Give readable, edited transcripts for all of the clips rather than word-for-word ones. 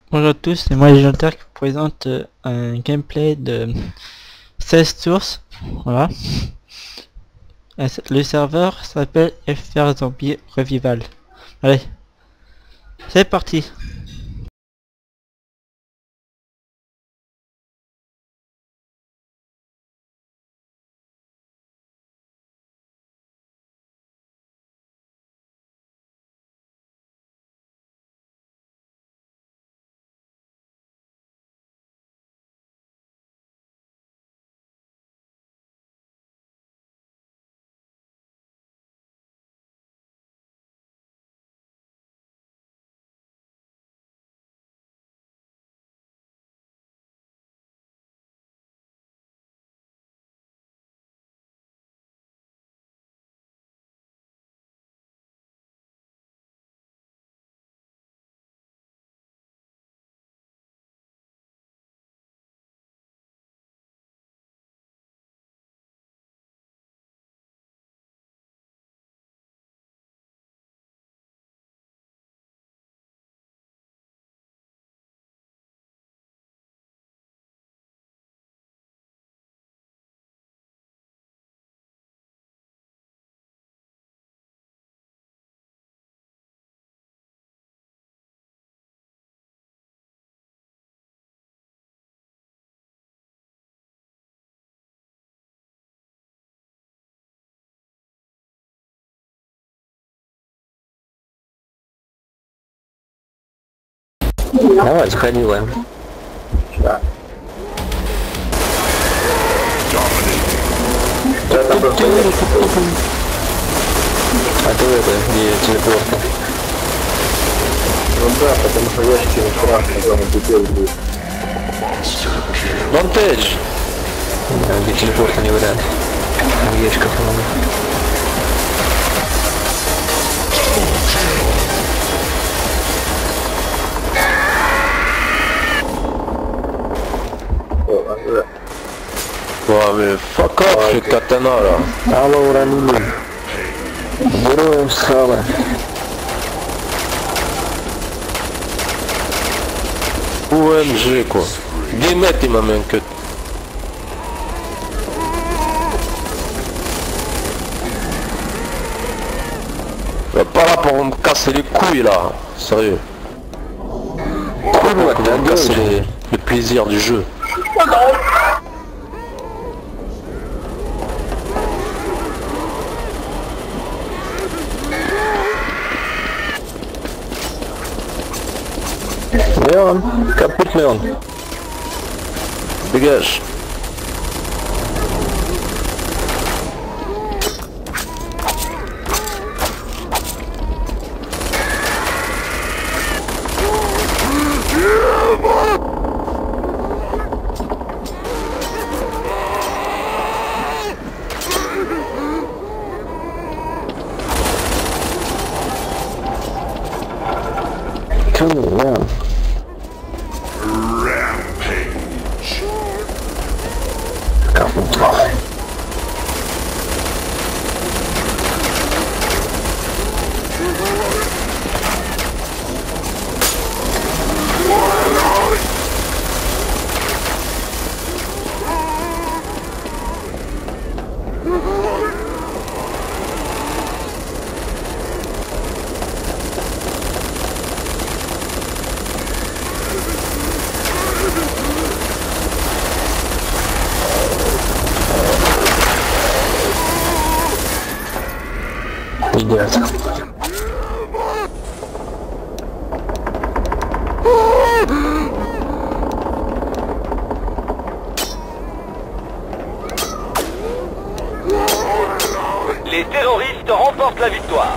Bonjour à tous, c'est moi Légendaire qui vous présente un gameplay de 16 sources. Voilà. Le serveur s'appelle FR Zombie Revival. Allez, c'est parti. Oh, it's quite new one. А то это, где телепорт. Ну да, потому что я через красный зону детей будет. Монтаж! Да, где телепорта не вариант. Там ящиков много. Ouais mais fuck off le katana là. Алло, уронили. Героям слава. OMG quoi. Guillemette il m'a mis un cut. Va pas là pour me casser les couilles là. Sérieux. Pour me casser le plaisir du jeu. Leon, kaputt Leon. Dégage. Come on, Leon. Идет. Les terroristes remportent la victoire.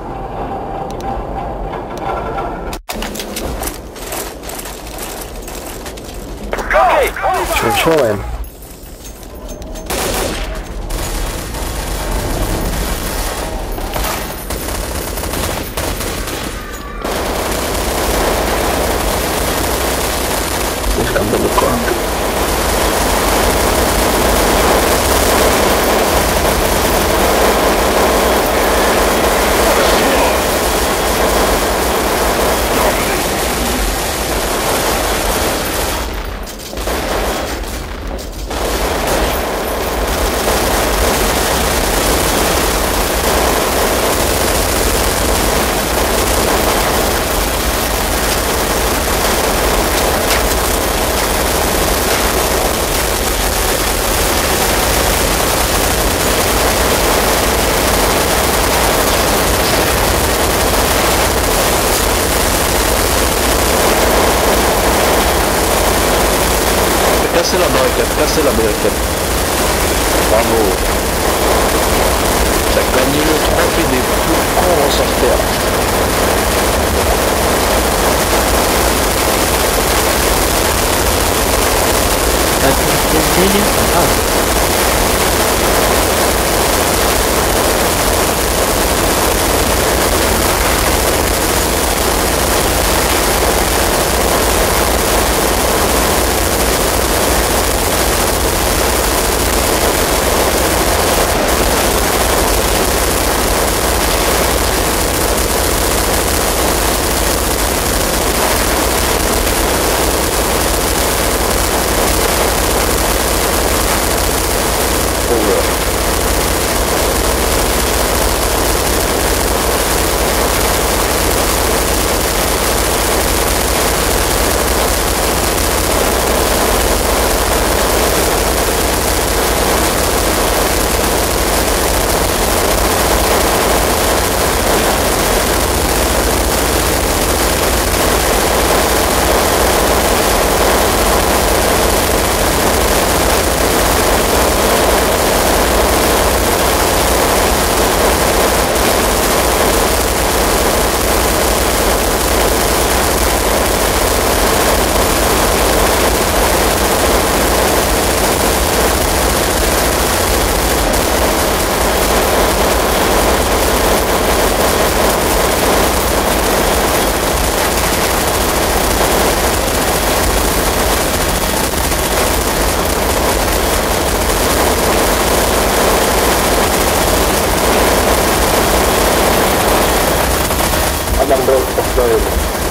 Ok, Что делаем? Слишком далеко. cassez la barricade, cassez la barricade. Bravo. T'as gagné le trophée des plus cons en sorcière. Adam Brown поставили.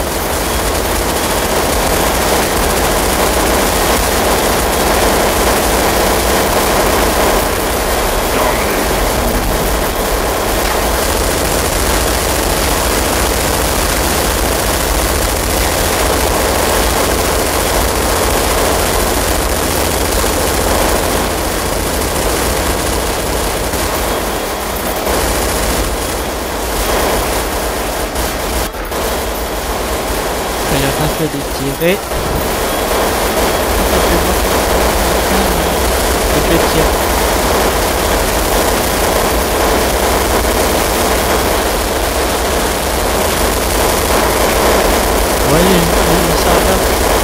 Il a pas fait de tirer. Et je tire. Voyez, ça va.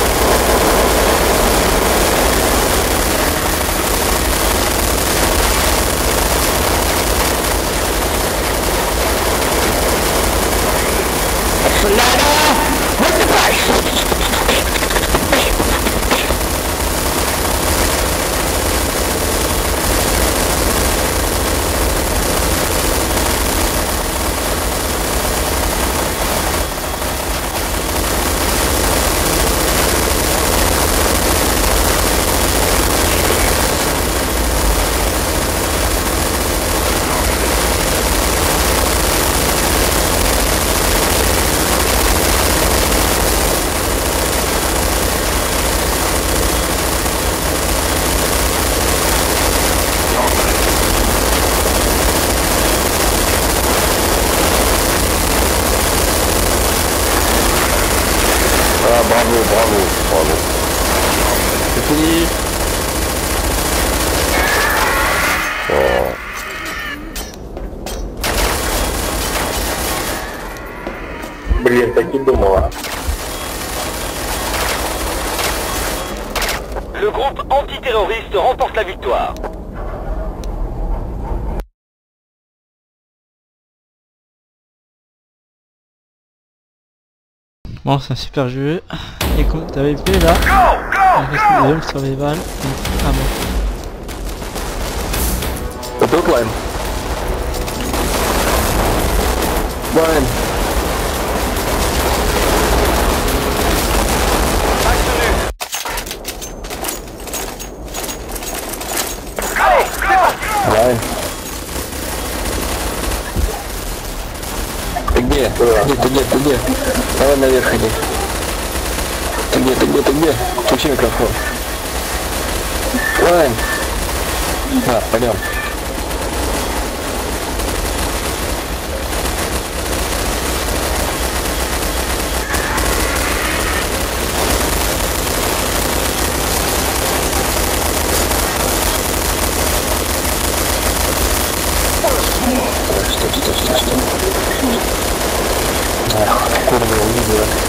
Ah, bravo, bravo, bravo. C'est fini. Oh. Блин, так и думала. Le groupe antiterroriste remporte la victoire. Bon, c'est un super jeu. Et comme tu avais vu là, il reste le survival. Ah bon. The boat line. Brian. Allez, c'est parti. Brian. Ты где? Ты где? Давай наверх иди. Ты где? Включи микрофон. Лайн. Да, пойдем. numéro 8 de là.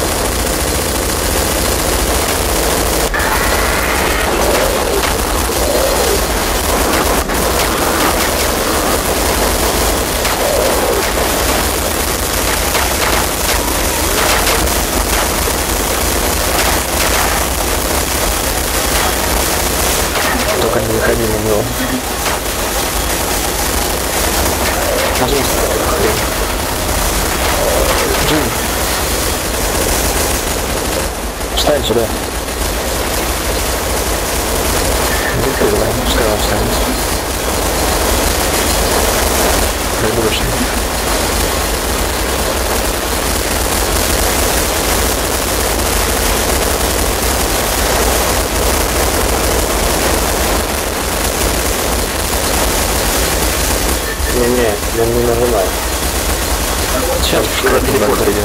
Только не заходи на него. Пожалуйста, хрень. Джин. Встань сюда. Закрывай, пускай он встанет. Придурочный. Не-не, я не нажимаю. Сейчас Когда телепорт идет.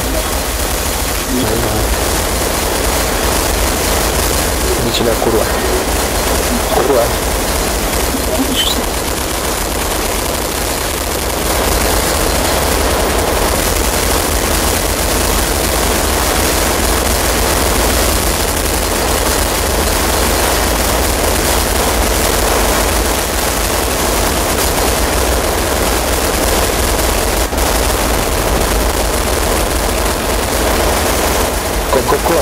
Иди сюда, курва. Курва. Ко-ко-ко.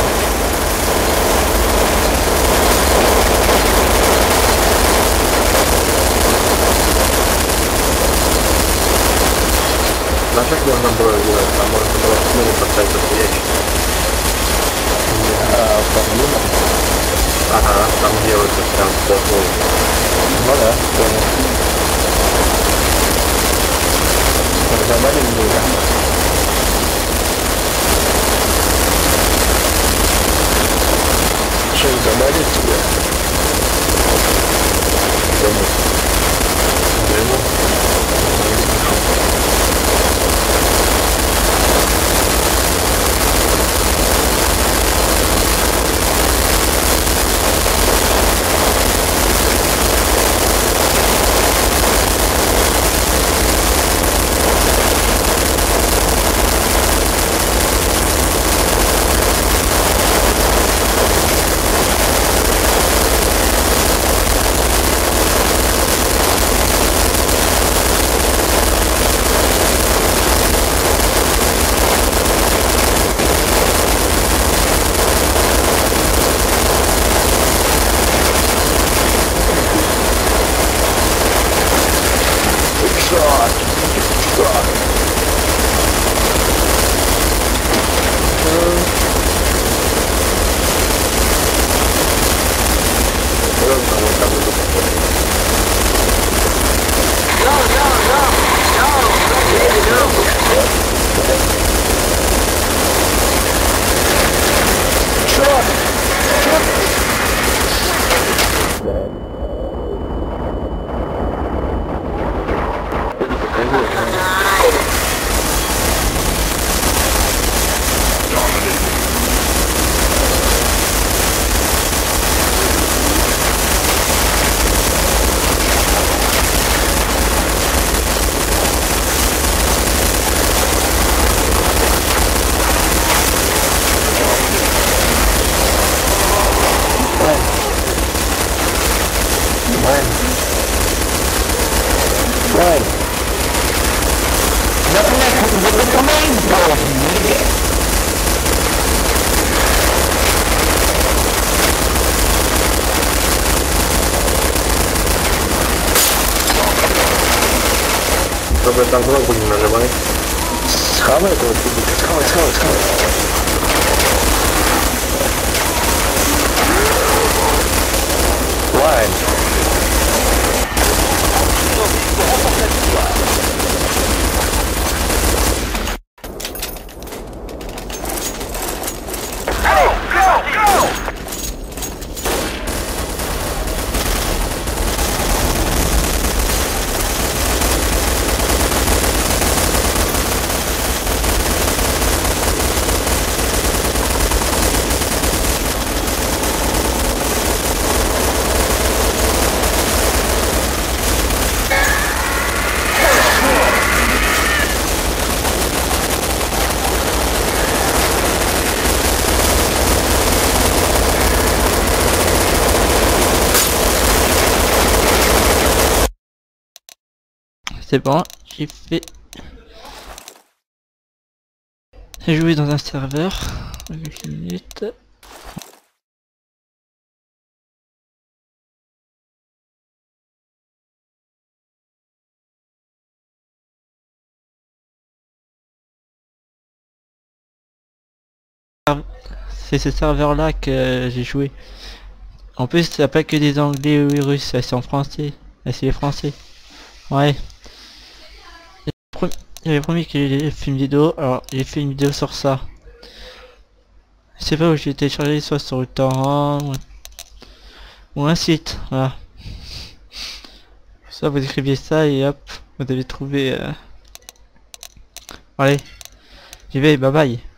На шаг можно было сделать, а можно было снова поставить этот ящик. Ага, там делается прям такой. Ну да, понял. Разобрали меня. Что, заболит тебя? Чтобы там кнопку не нажимай. Схавай этого тюбика, схавай. Лайн. C'est bon, j'ai fait... J'ai joué dans un serveur. 8 minutes. C'est ce serveur là que j'ai joué. En plus ça pas que des anglais ou des russes, c'est en français. C'est les français. Ouais. J'avais promis que j'ai fait une vidéo, alors j'ai fait une vidéo sur ça. Je sais pas où j'ai téléchargé, soit sur le torrent ou un site, voilà. Ça vous écriviez ça et hop, vous avez trouvé... Allez, j'y vais, bye bye.